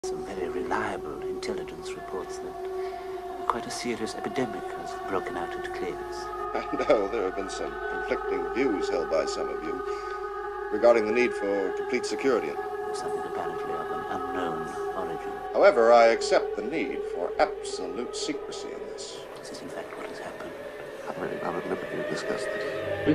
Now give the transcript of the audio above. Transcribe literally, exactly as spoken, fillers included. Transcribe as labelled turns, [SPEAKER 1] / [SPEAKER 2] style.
[SPEAKER 1] Some very reliable intelligence reports that quite a serious epidemic has broken out at Clavis.
[SPEAKER 2] I know there have been some conflicting views held by some of you regarding the need for complete security.
[SPEAKER 1] Something apparently of an unknown origin.
[SPEAKER 2] However, I accept the need for absolute secrecy in this.
[SPEAKER 1] This is in fact what has happened.
[SPEAKER 3] I'm really not at liberty to discuss this.